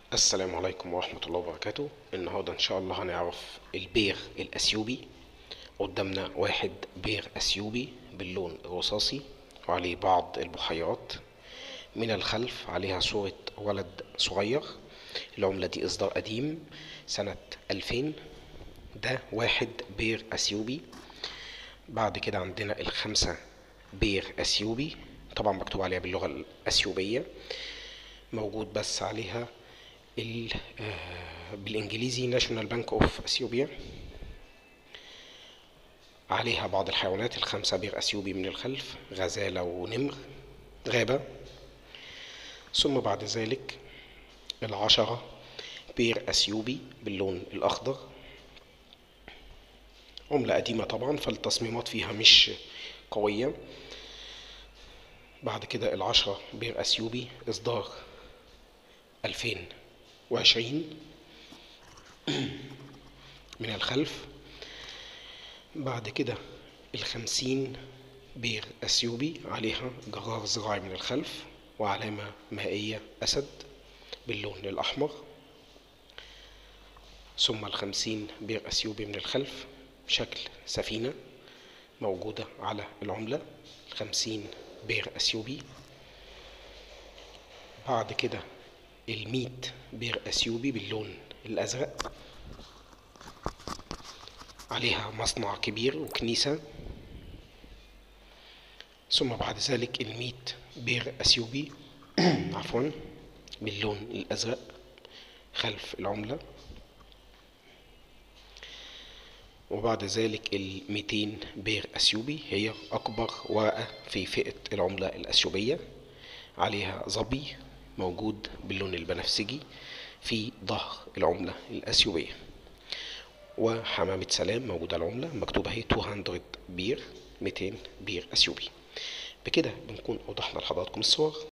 السلام عليكم ورحمة الله وبركاته. النهاردة إن شاء الله هنعرف البير الأثيوبي. قدامنا واحد بير أثيوبي باللون الرصاصي وعليه بعض البحيرات. من الخلف عليها صورة ولد صغير. العملة دي إصدار قديم سنة 2000. ده واحد بير أثيوبي. بعد كده عندنا الخمسة بير أثيوبي، طبعا مكتوب عليها باللغة الأثيوبية، موجود بس عليها بالانجليزي ناشونال بانك اوف اثيوبيا. عليها بعض الحيوانات، الخمسة بير اثيوبي من الخلف، غزالة ونمر غابة. ثم بعد ذلك العشرة بير اثيوبي باللون الاخضر. عملة قديمة طبعا فالتصميمات فيها مش قوية. بعد كده العشرة بير اثيوبي اصدار 2020 من الخلف. بعد كده ال50 بير اثيوبي عليها جرار زراعي من الخلف وعلامة مائية أسد باللون الأحمر. ثم ال50 بير اثيوبي من الخلف شكل سفينة موجودة على العملة. 50 بير اثيوبي. بعد كده 100 بير اثيوبي باللون الأزرق، عليها مصنع كبير وكنيسة. ثم بعد ذلك 100 بير اثيوبي عفوا باللون الأزرق خلف العملة. وبعد ذلك 200 بير اثيوبي هي أكبر ورقة في فئة العملة الأثيوبية، عليها ظبي موجود باللون البنفسجي في ظهر العملة الأثيوبية، وحمامة سلام موجودة على العملة مكتوبة هي 200 بير 200 بير أثيوبي. بكده بنكون أوضحنا لحضراتكم الصور.